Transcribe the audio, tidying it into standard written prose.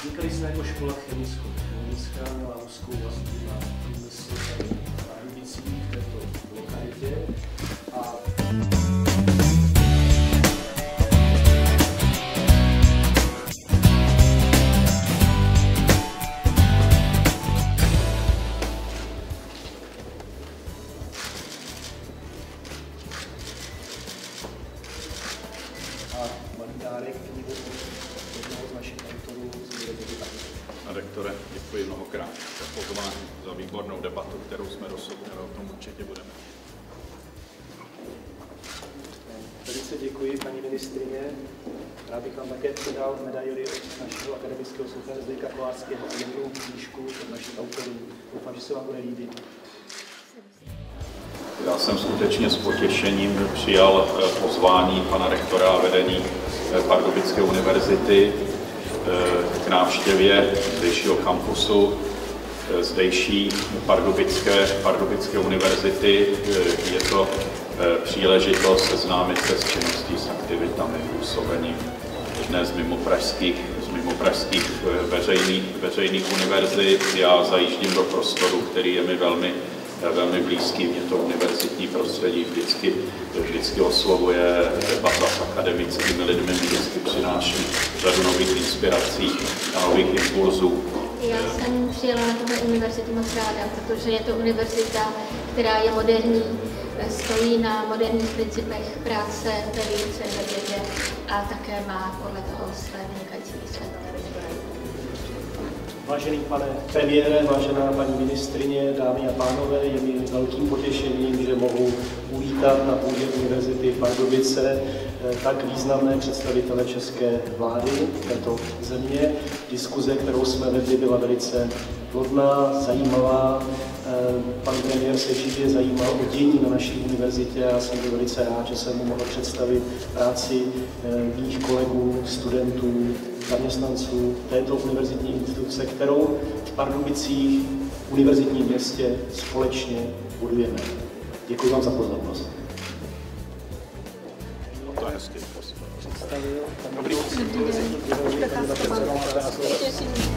Vznikali jsme jako škola chemická, měla úzkou vazbu na průmysl tady v Pardubicích, v této lokalitě. A malý dárek knihu jednoho z našich autorů z Univerzity Karlovy. Rektore, děkuji mnohokrát za pozvání, za výbornou debatu, kterou jsme dosud měli, o tom určitě budeme. Velice děkuji, paní ministryně. Rád bych vám také předal medaili od našeho akademického soupeře Zdeňka Kolářského a jednou knížku od našich autorů. Doufám, že se vám bude líbit. Já jsem skutečně s potěšením přijal pozvání pana rektora a vedení Pardubické univerzity k návštěvě zdejšího kampusu, zdejší Pardubické univerzity. Je to příležitost seznámit se s činností, s aktivitami, působením jedné z mimopražských veřejných univerzit. Já zajíždím do prostoru, který je mi velmi blízký. Mě to univerzitní prostředí vždycky oslovuje, debata s akademickými lidmi vždycky přináší řadu nových inspirací a nových impulzů. Já jsem přijela na tuhle univerzitu moc ráda, protože je to univerzita, která je moderní, stojí na moderních principech práce ve výuce, ve vědě a také má podle toho své vynikající výsledky. Vážený pane premiére, vážená paní ministryně, dámy a pánové, je mi velkým potěšením, že mohu uvítat na půdě Univerzity Pardubice tak významné představitele české vlády této země. Diskuze, kterou jsme vedli, byla velice plodná, zajímavá. Pan premiér se živě zajímal o dění na naší univerzitě a jsem byl velice rád, že jsem mu mohl představit práci mých kolegů, studentů, zaměstnanců této univerzitní instituce, kterou v Pardubicích, univerzitním městě, společně budujeme. Děkuji vám za pozornost. To je hezky. Představil pan univerzitní